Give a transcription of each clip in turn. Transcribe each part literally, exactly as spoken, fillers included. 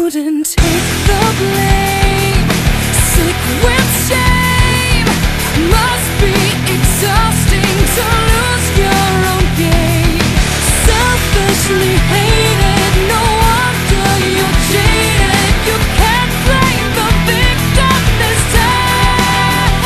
shouldn't take the blame. Sick with shame, must be exhausting to lose your own game. Selfishly hated, no wonder you're jaded. You can't blame the victim this time,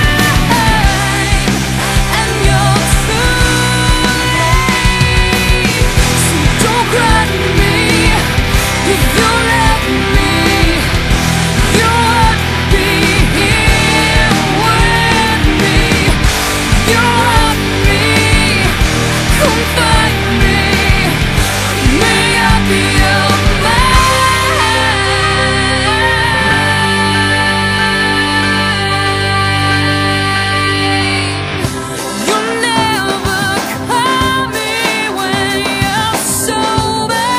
and you're too late. So don't cry to me if you left me. You wouldn't be here with me. You want me, come find me. May I be your man. You'll never call me when you're sober.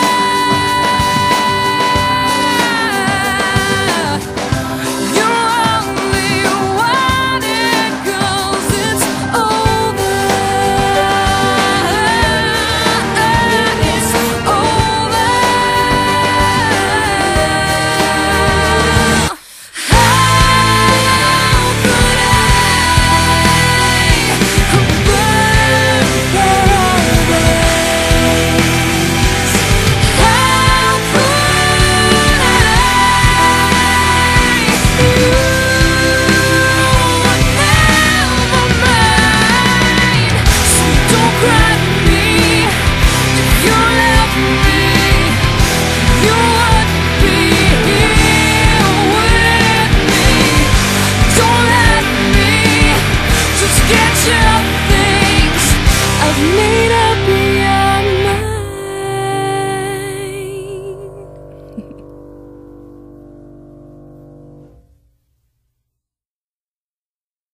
You only want it 'cause it's over. It's over. How could I burn for always? How could I? You were never mine. So don't cry.